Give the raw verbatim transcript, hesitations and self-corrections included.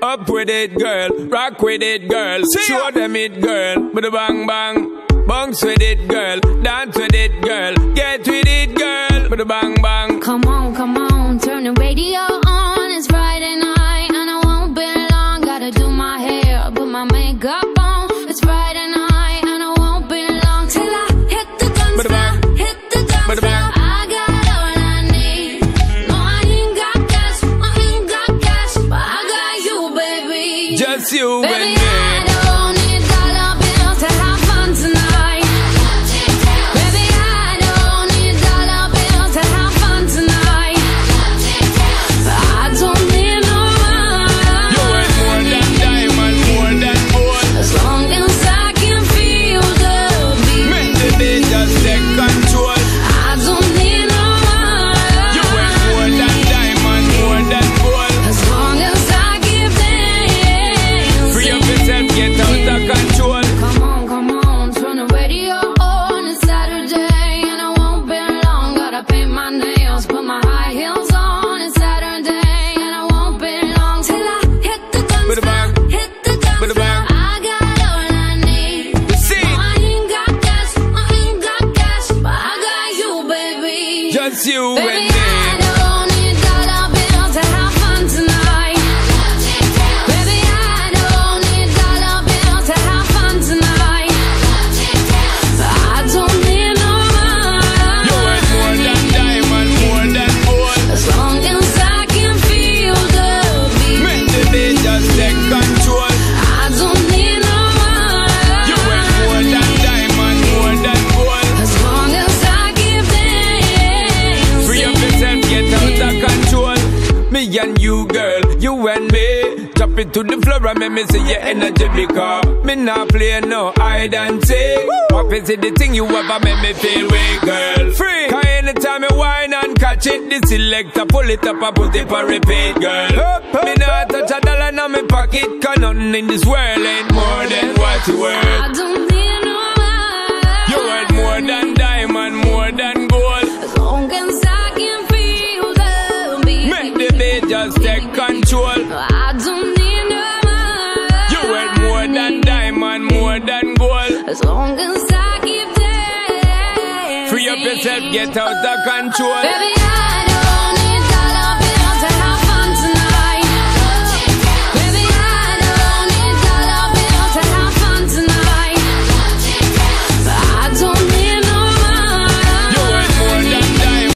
Up with it, girl. Rock with it, girl. Show them it, girl. With a bang bang. Bounce with it, girl. Dance with it, girl. Get with it, girl. With a bang bang. Come on, come on. Turn the radio on. It's Friday night and I won't be long. Gotta do my hair, put my makeup on. It's Friday night and I won't be long till I hit the dance floor. Hit the dance floor. I got all I need. No, I ain't got cash. I ain't got cash, but I got you, baby. Just you baby, and me. I don't need dollar bills to have fun tonight. Baby, I don't need dollar bills to have fun tonight. I don't need no money. You ain't more than diamond, more than gold. As long as I can feel the beat. Make the beat just take control. I don't need no money. You ain't more than diamond, more than gold. As long as I give them. Free up yourself, get out of control. Come on, come on, turn the radio on. It's Saturday and I won't be long. Gotta paint my nails, put my high heels on. It's Saturday and I won't be long till I hit the dance With a floor. bang. Hit the dance With a floor. bang. I got all I need. You see? No, I ain't got cash, I ain't got cash, but I got you, baby. Just you Baby, and me. I don't need dollar bills to have fun tonight. Baby, I don't need dollar bills to have fun tonight. I don't need no You ain't more money. than diamond, more than gold. As long as I can feel the beat. Make the beat just take control. I don't need no You ain't more money. than diamond, more than gold. As long as I give them. Free up yourself, get out of control. Me and you, girl, you and me. Drop it to the floor and make me see your energy because me not play no hide and seek. What is it the thing you ever make me feel way, girl? Free. Cause anytime you whine and catch it, the selector pull it up and put it for repeat, girl. Me not touch a dollar in my pocket, cause nothing in this world ain't more than what you worth. I don't need no money. You worth more than diamond, more than gold. As long as I can feel the beat. Make the beat just take control. I don't need no money. You worth more than diamond, more than gold. As long as I keep dancing. Free up yourself, get out of control. Baby, I